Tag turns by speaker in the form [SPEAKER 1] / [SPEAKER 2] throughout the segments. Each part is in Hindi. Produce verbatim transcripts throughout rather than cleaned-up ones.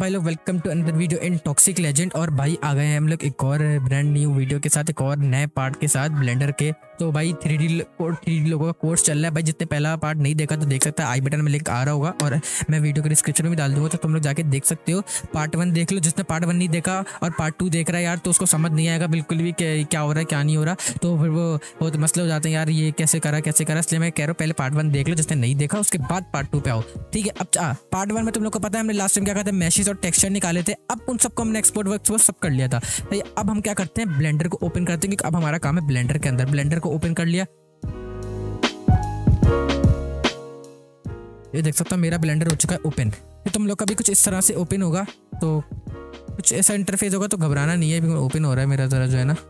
[SPEAKER 1] भाई लोग, welcome to another video in toxic legend. और भाई आ गए हैं हम लोग एक और ब्रांड न्यू वीडियो के साथ, एक और नए पार्ट के साथ ब्लेंडर के। तो भाई थ्री डी थ्री डी लोगों का कोर्स चल रहा है भाई। जितने पहला पार्ट नहीं देखा तो देख सकता है, आई बटन में लिंक आ रहा होगा और मैं वीडियो के डिस्क्रिप्शन में भी डाल दूंगा, तो तुम लोग जाके देख सकते हो। पार्ट वन देख लो, जिसने पार्ट वन नहीं देखा और पार्ट टू देख रहा है यार, तो उसको समझ नहीं आएगा बिल्कुल भी क्या हो रहा है क्या नहीं हो रहा, तो फिर वो बहुत मसले हो जाते हैं यार, ये कैसे करा कैसे करा। इसलिए मैं कह रहा हूँ पहले पार्ट वन देख लो जिसने नहीं देखा, उसके बाद पार्ट टू पे आओ, ठीक है। अब पार्ट वन में तुम लोग को पता है हमने लास्ट टाइम क्या कहते हैं, मैशेस और टेक्सचर निकाले थे। अब उन सबको हमने एक्सपोर्ट वर्क सब कर लिया था। तो अब हम क्या करते हैं, ब्लेंडर को ओपन करते हैं, क्योंकि अब हमारा काम है ब्लेंडर के अंदर। ब्लेंडर को ओपन कर लिया, ये देख सकता हूँ मेरा ब्लेंडर हो चुका है ओपन। तो तुम लोग का भी कुछ इस तरह से ओपन होगा, तो कुछ ऐसा इंटरफेस होगा, तो घबराना नहीं है, ओपन हो रहा है मेरा जरा जो है ना,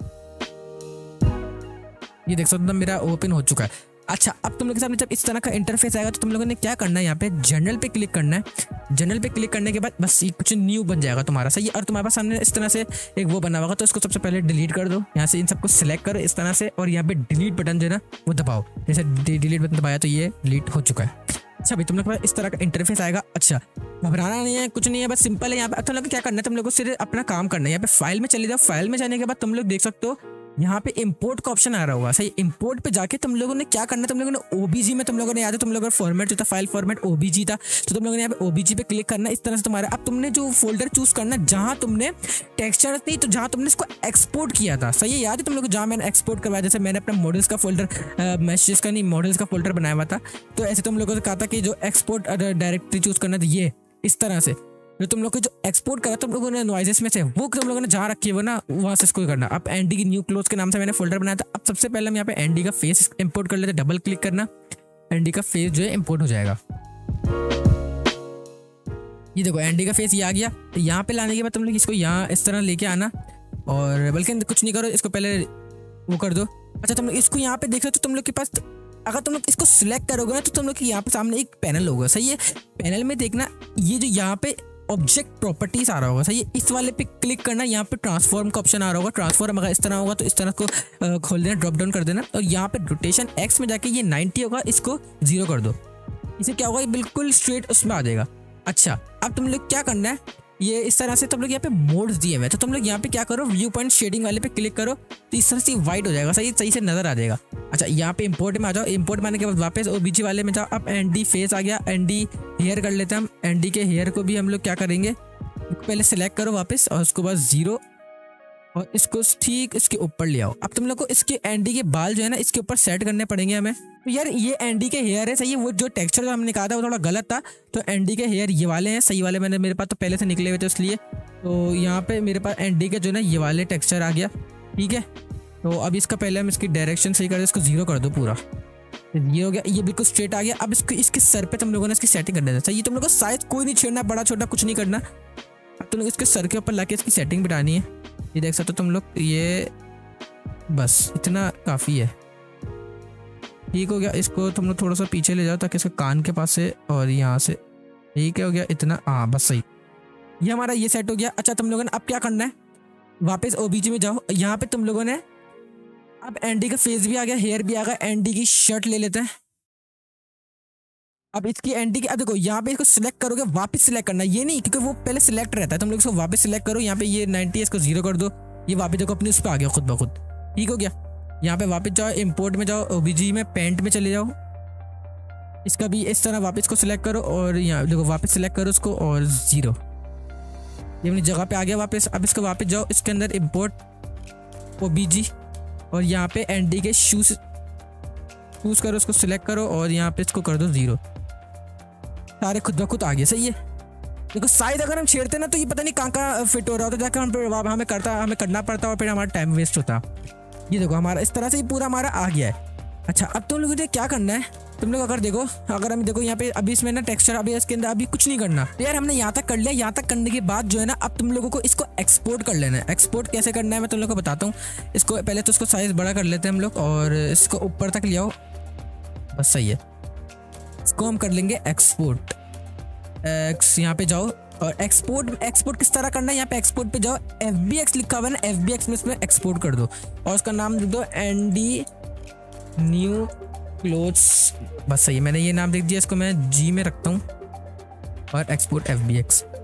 [SPEAKER 1] ये देख सकते हो मेरा ओपन हो चुका है। अच्छा, अब तुम लोग के सामने जब इस तरह का इंटरफेस आएगा तो तुम लोगों ने क्या करना है, यहाँ पे जनरल पे क्लिक करना है। जनरल पे क्लिक करने के बाद बस ये कुछ न्यू बन जाएगा तुम्हारा, सही है। और तुम्हारे पास सामने इस तरह से एक वो बना होगा, तो इसको सबसे पहले डिलीट कर दो। यहाँ से इन सबको सिलेक्ट करो इस तरह से, और यहाँ पे डिलीट बटन जो है ना वो दबाओ। जैसे डिलीट बटन दबाया तो ये डिलीट हो चुका है। अच्छा भाई, तुम लोग के पास इस तरह का इंटरफेस आएगा। अच्छा, घबराना नहीं है, कुछ नहीं है, बस सिंपल है। यहाँ पे तुम लोग को क्या करना है, तुम लोग को सिर्फ अपना काम करना है। यहाँ पे फाइल में चले जाओ। फाइल में जाने के बाद तुम लोग देख सकते हो यहाँ पे इंपोर्ट का ऑप्शन आ रहा होगा, सही। इंपोर्ट पे जाके तुम लोगों ने क्या करना है, तुम लोगों ने ओबीजी में, तुम लोगों ने याद है तुम लोगों का फॉर्मेट जो था, फाइल फॉर्मेट ओबीजी था, तो तुम लोगों ने यहाँ पे ओबीजी पे क्लिक करना है इस तरह से तुम्हारा। अब तुमने जो फोल्डर चूज करना है जहां तुमने टेक्सचर नहीं, तो जहां तुमने इसको एक्सपोर्ट किया था, सही है। याद है तुम लोग जहां मैंने एक्सपोर्ट करवाया, जैसे मैंने अपना मॉडल्स का फोल्डर, मैसेज का नहीं मॉडल्स का फोल्डर बनाया हुआ था, तो ऐसे तुम लोगों से कहा था कि जो एक्सपोर्ट डायरेक्टरी चूज करना था, ये इस तरह से जो तुम लोग को जो एक्सपोर्ट करा तुम लोगों ने नॉइजेस में से, वो तुम लोगों ने जहाँ रखी है वो ना, वहाँ से इसको करना। अब एनडी की न्यू क्लोज के नाम से मैंने फोल्डर बनाया था। अब सबसे पहले हम यहाँ पे एनडी का फेस इंपोर्ट कर लेते हैं। डबल क्लिक करना, एनडी का फेस जो है इंपोर्ट हो जाएगा। ये देखो एनडी का फेस ये आ गया। तो यहाँ पे लाने के बाद तुम लोग इसको यहाँ इस तरह लेके आना, और बल्कि कुछ नहीं करो, इसको पहले वो कर दो। अच्छा, तुम लोग इसको यहाँ पे देख रहे हो, तो तुम लोग के पास अगर तुम लोग इसको सिलेक्ट करोगे ना, तो तुम लोग के यहाँ पे सामने एक पैनल होगा, सही है। पैनल में देखना ये जो यहाँ पे ऑब्जेक्ट प्रॉपर्टीज आ रहा होगा, सही है। इस वाले पे क्लिक करना, यहाँ पे ट्रांसफॉर्म का ऑप्शन आ रहा होगा। ट्रांसफॉर्म अगर इस तरह होगा तो इस तरह को खोल देना, ड्रॉप डाउन कर देना, और यहाँ पे रोटेशन एक्स में जाके ये नाइन्टी होगा, इसको जीरो कर दो। इसे क्या होगा, ये बिल्कुल स्ट्रेट उसमें आ जाएगा। अच्छा, अब तुम लोग क्या करना है, ये इस तरह से तुम लोग यहाँ पे मोड्स दिए हुए हैं, तो तुम लोग यहाँ पे क्या करो, व्यू पॉइंट शेडिंग वाले पे क्लिक करो, तो इस तरह से वाइट हो जाएगा, सही सही से नजर आ जाएगा। अच्छा, यहाँ पे इंपोर्ट में आ जाओ। इंपोर्ट में आने के बाद वापस ओबीजी वाले में जाओ। अब एनडी फेस आ गया, एनडी हेयर कर लेते हैं हम। एनडी के हेयर को भी हम लोग क्या करेंगे, पहले सिलेक्ट करो वापस, और उसके बाद जीरो, और इसको ठीक इसके ऊपर ले आओ। अब तुम लोग को इसके एनडी के बाल जो है ना, इसके ऊपर सेट करने पड़ेंगे हमें। तो यार ये एनडी के हेयर है, सही है। वो जो टेक्सचर जो हमने कहा था वो थोड़ा गलत था, तो एनडी के हेयर ये वाले हैं, सही वाले। मैंने मेरे पास तो पहले से निकले हुए थे इसलिए, तो यहाँ पे मेरे पास एनडी के जो ना ये वाले टेक्सचर आ गया, ठीक है। तो अब इसका पहले हम इसकी डायरेक्शन सही कर दो, इसको जीरो कर दो पूरा, ये हो गया, ये बिल्कुल स्ट्रेट आ गया। अब इसको इसके सर पे तुम लोगों ने इसकी सेटिंग कर देना, सही। तुम लोगों को साइज कोई नहीं छेड़ना, बड़ा छोटा कुछ नहीं करना। अब तुम लोग इसके सर के ऊपर लाके इसकी सेटिंग बिठानी है। ये देख सकते हो तुम लोग, ये बस इतना काफ़ी है, ठीक हो गया। इसको तुम लोग थोड़ा सा पीछे ले जाओ ताकि इसके कान के पास से, और यहाँ से, ठीक है, हो गया इतना, हाँ बस सही, ये हमारा ये सेट हो गया। अच्छा, तुम लोगों ने अब क्या करना है, वापस ओबीजी में जाओ। यहाँ पे तुम लोगों ने अब एनडी का फेस भी आ गया, हेयर भी आ गया। एनडी की शर्ट ले लेते हैं। अब इसकी एनडी की, अब देखो यहाँ पे इसको सिलेक्ट करोगे, वापस सिलेक्ट करना, ये नहीं, क्योंकि वो पहले सिलेक्ट रहता है। तुम लोग इसको वापस सिलेक्ट करो, यहाँ पे ये नाइन्टी है, इसको जीरो कर दो। ये वापस देखो अपने उस पर आ गया खुद ब खुद, ठीक हो गया। यहाँ पे वापस जाओ, इंपोर्ट में जाओ, ओबीजी में पेंट में चले जाओ। इसका भी इस तरह वापस को सिलेक्ट करो, और यहाँ देखो वापस सिलेक्ट करो उसको, और जीरो, ये अपनी जगह पे आ गया वापस। अब इसको वापस जाओ, इसके अंदर इंपोर्ट ओबीजी, और यहाँ पे एनडी के शूज चूज करो, उसको सिलेक्ट करो, और यहाँ पे इसको कर दो जीरो, सारे खुद ब खुद आ गए, सही है। देखो साइज अगर हम छेड़ते ना, तो ये पता नहीं कहाँ कहाँ फिट हो रहा होता, जाकर हम हमें करता हमें करना पड़ता, और फिर हमारा टाइम वेस्ट होता। ये देखो हमारा इस तरह से ही पूरा हमारा आ गया है। अच्छा, अब तुम लोगों को क्या करना है, तुम लोग अगर देखो, अगर हम देखो यहाँ पे अभी इसमें ना टेक्सचर, अभी इसके अंदर अभी कुछ नहीं करना, तो यार हमने यहाँ तक कर लिया। यहाँ तक करने के बाद जो है ना, अब तुम लोगों को इसको एक्सपोर्ट कर लेना है। एक्सपोर्ट कैसे करना है मैं तुम लोगों को बताता हूँ। इसको पहले तो इसको साइज बड़ा कर लेते हैं हम लोग, और इसको ऊपर तक ले आओ, बस सही है। इसको हम कर लेंगे एक्सपोर्ट। एक्स यहाँ पे जाओ, और एक्सपोर्ट एक्सपोर्ट किस तरह करना है, यहाँ पे एक्सपोर्ट पे जाओ, एफ बी एक्स लिखा हुआ है ना, एफ बी एक्स में इसमें एक्सपोर्ट कर दो, और उसका नाम लिख दो एनडी न्यू क्लोथ्स, बस सही है। मैंने ये नाम लिख दिया, इसको मैं जी में रखता हूँ, और एक्सपोर्ट एफ बी एक्स।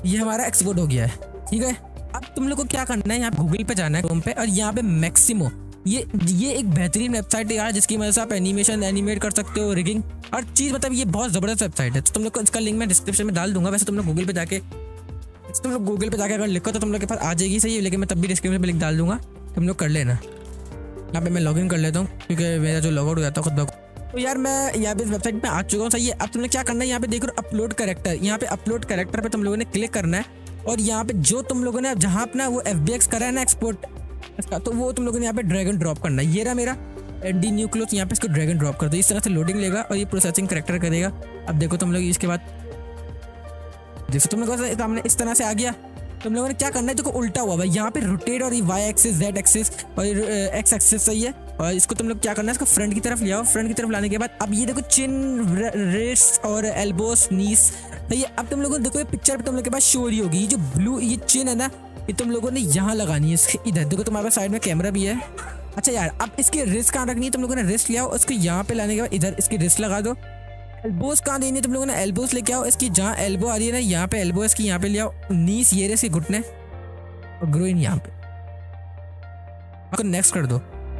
[SPEAKER 1] ये हमारा एक्सपोर्ट हो गया है। ठीक है, अब तुम लोग को क्या करना है, यहाँ गूगल पे जाना है, क्रोम पे, और यहाँ पे मैक्सिमो, ये ये एक बेहतरीन वेबसाइट है यार, जिसकी वजह से आप एनिमेशन एनिमेट कर सकते हो, रिगिंग हर चीज़, मतलब ये बहुत ज़बरदस्त वेबसाइट है। तो तुम लोग को इसका लिंक मैं डिस्क्रिप्शन में डाल दूंगा। वैसे तुम लोग गूगल पे जाके तुम लोग गूगल पे जाके अगर लिखो तो तुम लोग के पास आ जाएगी, सही है, लेकिन मैं तब भी डिस्क्रिप्शन में लिंक डाल दूंगा, तुम लोग कर लेना। यहाँ पे मैं लॉगिन कर लेता हूँ क्योंकि मेरा जो लॉगआउट हो जाता है खुद ब खुद। तो यार मैं यहाँ पे इस वेबसाइट पे आ चुका हूँ, सही है। अब तुमने क्या करना है, यहाँ पे देखो अपलोड कैरेक्टर, यहाँ पे अपलोड कैरेक्टर पे तुम लोगों ने क्लिक करना है, और यहाँ पे जो तुम लोगों ने जहाँ अपना वो एफ बी एक्स करा है ना एक्सपोर्ट इसका, तो वो तुम लोगों ने यहाँ पे ड्रैग एंड ड्रॉप करना है। ये रहा मेरा एडी न्यू क्लोथ, यहाँ पे इसको ड्रैग एंड ड्रॉप कर दो, इस तरह से लोडिंग लेगा और ये प्रोसेसिंग कैरेक्टर करेगा। अब देखो तुम लोग इसके बाद जैसे तुम लोगों के सामने इस तरह से आ गया। तुम लोगों ने क्या करना है, देखो उल्टा हुआ भाई, यहाँ पे रोटेट और वाई एक्सिस, जेड एक्सिस और एक्स एक्सिस, सही है। और इसको तुम लोग क्या करना है, इसको फ्रंट की तरफ ले आओ। फ्रंट की तरफ लाने के बाद अब ये देखो चिन, रिस्ट और एल्बोस, नीस, सही है। अब तुम लोगों को देखो ये पिक्चर पे तुम लोग के पास शो रही होगी, ये जो ब्लू ये चिन है ना, ये तुम लोगों ने यहाँ लगानी है, इसके इधर देखो तुम्हारे पास साइड में कैमरा भी है। अच्छा यार, अब इसकी रिस्ट कहाँ रखनी है, तुम लोगों ने रिस्ट ले आओ, उसको यहाँ पे लाने के बाद इधर इसकी रिस्ट लगा दो। एल्बोस कहाँ देनी है, तुम लोगों ने एल्बोस लेके आओ, इसकी जहाँ एल्बो आ रही है ना, यहाँ पे एल्बो इसकी यहाँ पे ले आओ। नीस ये रहे घुटने और ग्रोइन यहाँ पे, आपको नेक्स्ट कर दो।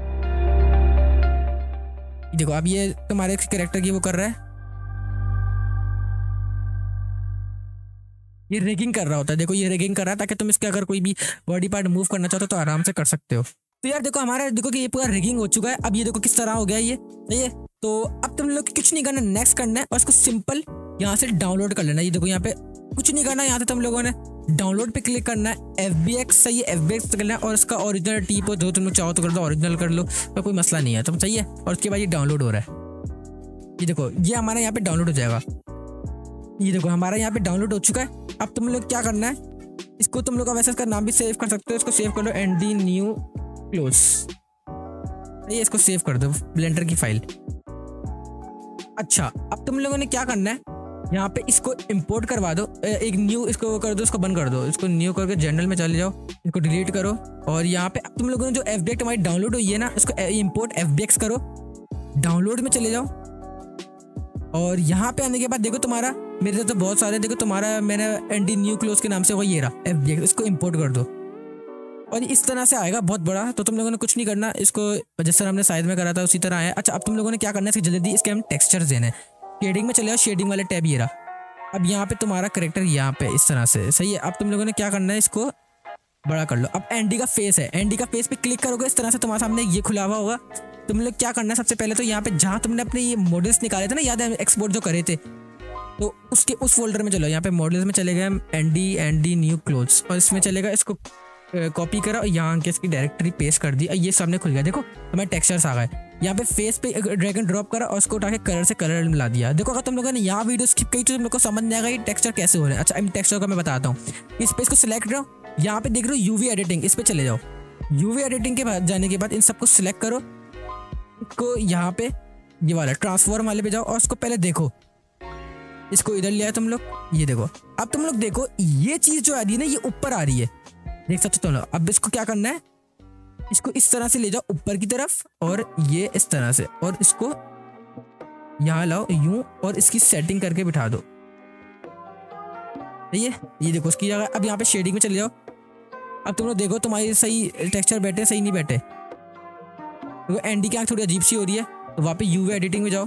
[SPEAKER 1] देखो अब ये तुम्हारे कैरेक्टर की वो कर रहा है, ये रेगिंग कर रहा होता है। देखो ये रेगिंग कर रहा है ताकि तुम इसके अगर कोई भी बॉडी पार्ट मूव करना चाहते हो तो आराम से कर सकते हो। तो यार देखो हमारा देखो कि ये पूरा रिगिंग हो चुका है। अब ये देखो किस तरह हो गया ये, सही है। तो अब तुम लोग कुछ नहीं करना, नेक्स्ट करना है और इसको सिंपल यहाँ से डाउनलोड कर लेना। ये देखो यहाँ पे कुछ नहीं करना, यहाँ से तुम लोगों ने डाउनलोड पे क्लिक करना है, एफ बी एक्स, सही है, एफ बी एक्स करना है और इसका ओरिजिनल टीप हो, जो तुम लोग चाहो तो कर दो, ओरिजिनल कर लो, तो कोई मसला नहीं है, तुम सही है। और उसके बाद ये डाउनलोड हो रहा है, ये देखो ये हमारा यहाँ पे डाउनलोड हो जाएगा। ये देखो हमारा यहाँ पे डाउनलोड हो चुका है। अब तुम लोग क्या करना है, इसको तुम लोग का वैसे इसका नाम भी सेव कर सकते हो, इसको सेव कर लो एंडी न्यू क्लोज, ये इसको सेव कर दो ब्लेंडर की फाइल। अच्छा अब तुम लोगों ने क्या करना है, यहाँ पे इसको इंपोर्ट करवा दो, एक न्यू इसको कर दो, इसको बंद कर दो, इसको न्यू करके जनरल में चले जाओ, इसको डिलीट करो। और यहाँ पे अब तुम लोगों ने जो एफ बी एक्स हमारी डाउनलोड हुई है ना, इसको इंपोर्ट एफ बी एक्स करो, डाउनलोड में चले जाओ। और यहाँ पे आने के बाद देखो तुम्हारा, मेरे तो बहुत सारे, देखो तुम्हारा मैंने एंडी न्यू क्लोज के नाम से वो ये रहा एफ बी एक्स, इसको इंपोर्ट कर दो और इस तरह से आएगा बहुत बड़ा। तो तुम लोगों ने कुछ नहीं करना, इसको जिस तरह हमने साइज में करा था उसी तरह आया। अच्छा अब तुम लोगों ने क्या करना है, इसकी जल्दी इसके हम टेक्सचर देने हैं, शेडिंग में चले जाओ, शेडिंग वाले टैब ये रहा। अब यहाँ पे तुम्हारा करेक्टर यहाँ पे इस तरह से, सही है। अब तुम लोगों ने क्या करना है, इसको बड़ा कर लो। अब एंडी का फेस है, एंडी का फेस पे क्लिक करोगे, इस तरह से तुम्हारे सामने ये खुला हुआ होगा। तुम लोग क्या करना है, सबसे पहले तो यहाँ पे जहाँ तुमने अपने ये मॉडल्स निकाले थे ना, याद है एक्सपोर्ट जो करे थे, तो उसके उस फोल्डर में चलो, यहाँ पे मॉडल्स में चले गए हम, एंडी एंडी न्यू क्लोथ्स, और इसमें चलेगा, इसको कॉपी करा और यहाँ के इसकी डायरेक्टरी पेस्ट कर दी, ये सामने खुल गया। देखो हमारे टेक्सचर्स आ गए, यहाँ पे फेस पे ड्रैग एंड ड्रॉप करा और उसको उठा के कलर से कलर मिला दिया। देखो अगर तुम लोगों ने यहाँ वीडियो स्किप की तो तुम लोग को समझ नहीं आएगा ये टेक्सचर कैसे हो रहे हैं। अच्छा इन टेक्सचर का मैं बताता हूँ, इस पे इसको सिलेक्ट करो, यहाँ पे देख रहे हो यूवी एडिटिंग, इस पे चले जाओ। यूवी एडिटिंग के बाद जाने के बाद इन सबको सिलेक्ट करो, इसको यहाँ पे ये वाला ट्रांसफॉर्म वाले पे जाओ और उसको पहले देखो, इसको इधर ले आए तुम लोग, ये देखो। अब तुम लोग देखो ये चीज जो आ रही है ना, ये ऊपर आ रही है, देख सकते हो तुम लोग। अब इसको क्या करना है, इसको इस तरह से ले जाओ ऊपर की तरफ और ये इस तरह से, और इसको यहाँ लाओ यूं और इसकी सेटिंग करके बिठा दो, ये ये देखो उसकी जगह। अब यहाँ पे शेडिंग में चले जाओ। अब तुम लोग देखो तुम्हारी सही टेक्सचर बैठे सही नहीं बैठे, तो एंडी की आँख थोड़ी अजीब सी हो रही है, तो वहाँ पे यूवी एडिटिंग में जाओ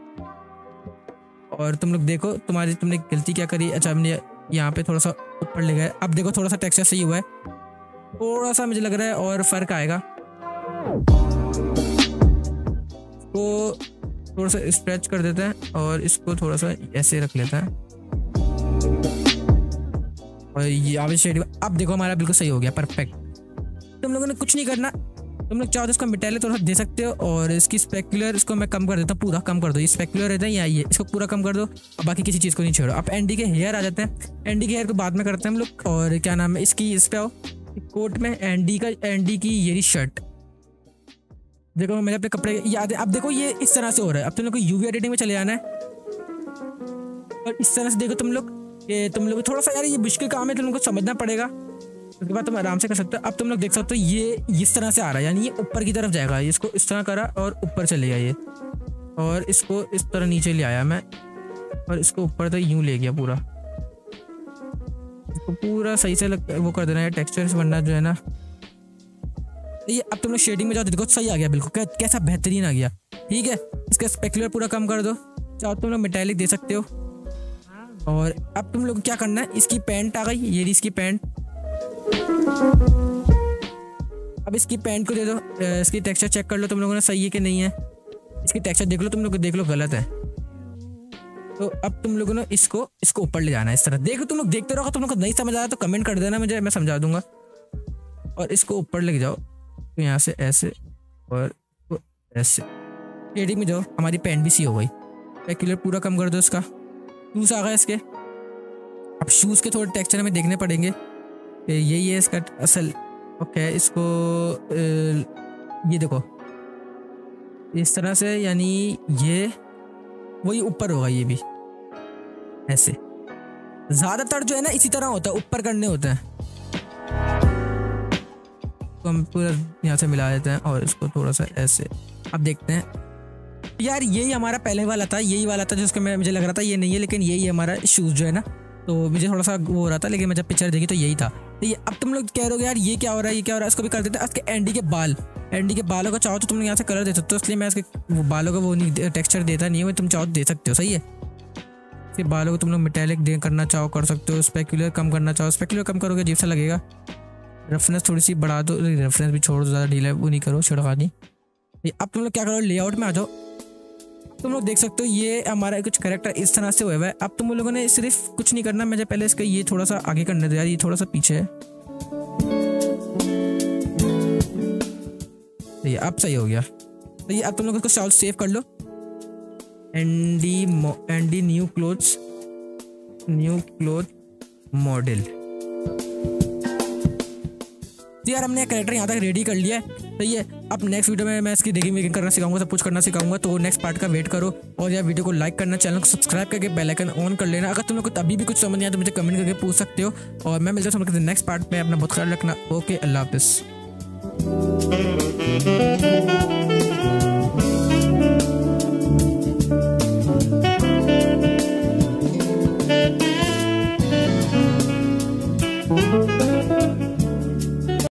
[SPEAKER 1] और तुम लोग देखो तुम्हारी तुमने गलती क्या करी। अच्छा हमने यहाँ पे थोड़ा सा ऊपर ले गए, अब देखो थोड़ा सा टेक्सचर सही हुआ है, थोड़ा सा मुझे लग रहा है और फर्क आएगा। तो थोड़ा सा स्ट्रेच कर देते हैं और इसको थोड़ा सा ऐसे रख लेते हैं और ये आगे शेड। अब देखो हमारा बिल्कुल सही हो गया, परफेक्ट। तुम लोगों ने कुछ नहीं करना, तुम लोग चाहो तो इसको मिटाइले थोड़ा सा दे सकते हो और इसकी स्पेक्युलर इसको मैं कम कर देता हूँ, पूरा कम कर दो। ये स्पेक्युलर रहता है या ये, इसको पूरा कम कर दो और बाकी किसी चीज़ को नहीं छोड़ो। अब एंडी के हेयर आ जाते हैं, एंडी के हेयर को बाद में करते हैं हम लोग। और क्या नाम है इसकी, इस पे आओ कोट में, एंडी का एंडी की ये शर्ट देखो, मैंने अपने कपड़े याद है। अब देखो ये इस तरह से हो रहा है। अब तुम लोग को यूवी एडिटिंग में चले जाना है और इस तरह से देखो तुम लोग, ये तुम लोग थोड़ा सा यार ये मुश्किल काम है, तुम लोग को समझना पड़ेगा, उसके बाद तुम आराम से कर सकते हो। अब तुम लोग देख सकते हो ये इस तरह से आ रहा है, यानी ये ऊपर की तरफ जाएगा। इसको इस तरह करा और ऊपर चले गया ये, और इसको इस तरह नीचे ले आया मैं और इसको ऊपर तक यूं ले गया पूरा। इसको पूरा सही से लग, वो कर देना है टेक्सचर से, वरना जो है ना ये। अब तुम लोग शेडिंग में जाओ, देखो सही आ गया बिल्कुल, कै, कैसा बेहतरीन आ गया। ठीक है, इसका स्पेकुलर पूरा कम कर दो, चाहो तुम लोग मेटालिक दे सकते हो। और अब तुम लोग क्या करना है, इसकी पैंट आ गई, ये रही इसकी पैंट। अब इसकी पैंट को दे दो, इसकी टेक्सचर चेक कर लो तुम लोगों ने सही है कि नहीं है। इसकी टेक्सचर देख लो तुम लोग, देख लो गलत है। तो अब तुम लोगों ने इसको इसको ऊपर ले जाना है इस तरह। देखो तुम लोग देखते रहो, तुम लोग को नहीं समझ आया तो कमेंट कर देना मुझे, मैं समझा दूंगा। और इसको ऊपर लेके जाओ, तो यहाँ से ऐसे और तो ऐसे शेडिंग में जाओ। हमारी पैंट भी सी हो गई। स्पेकुलर पूरा कम कर दो इसका। शूज आ गए इसके। अब शूज के थोड़े टेक्सचर हमें देखने पड़ेंगे, यही है इसका असल। ओके, इसको ये देखो इस तरह से, यानी ये वही ऊपर होगा, ये भी ऐसे। ज्यादातर जो है ना इसी तरह होता है, ऊपर करने होते हैं। तो हम पूरा यहाँ से मिला देते हैं और इसको थोड़ा सा ऐसे। अब देखते हैं यार, यही हमारा पहले वाला था, यही वाला था जिसका मैं मुझे लग रहा था ये नहीं है, लेकिन यही हमारा शूज जो है ना। तो मुझे थोड़ा सा वो हो रहा था, लेकिन मैं जब पिक्चर देखी तो यही था। तो ये अब तुम लोग कह रहे हो यार ये क्या हो रहा है, ये क्या हो रहा है, इसको भी कर देते हैं। इसके एंडी के बाल, एंडी के बालों का चाहो तो तुम लोग यहाँ से कलर दे सकते हो, इसलिए मैं इसके बालों का वो नहीं टेक्सचर देता नहीं है, तुम चाहो तो दे सकते हो। सही है, इसके बालों को तुम लोग मेटालिक दे करना चाहो कर सकते हो। स्पेकुलर कम करना चाहो, स्पेकुलर कम करोगे अजीब सा लगेगा। रेफरेंस थोड़ी सी बढ़ा दो, रेफरेंस भी छोड़ दो, ज़्यादा ढीला वो नहीं करो, छिड़कानी। अब तुम लोग क्या करो, लेआउट में आ जाओ। तुम लोग देख सकते हो ये हमारा कुछ कैरेक्टर इस तरह से हुआ है। अब तुम लोगों ने सिर्फ कुछ नहीं करना, मुझे पहले इसका ये थोड़ा सा आगे करने दो यार, ये थोड़ा सा पीछे है। तो ये अब सही हो गया। तो ये अब तुम लोग इसको शायद सेव कर लो। Andy Andy new clothes new cloth model. तो यार हमने कैरेक्टर यहाँ तक रेडी कर लिया है। तो ये अब नेक्स्ट वीडियो में मैं इसकी डिगिंग विगिंग करना सिखाऊंगा, सब कुछ करना सिखाऊंगा। तो नेक्स्ट पार्ट का वेट करो और यार वीडियो को लाइक करना, चैनल को सब्सक्राइब करके बेल आइकन ऑन कर लेना। अगर तुम लोग को अभी भी कुछ समझ नहीं आया तो मुझे कमेंट करके पूछ सकते हो। और मैं मिलता हूँ नेक्स्ट पार्ट में, अपना बहुत ख्याल रखना। ओके, अल्लाह हाफिज़।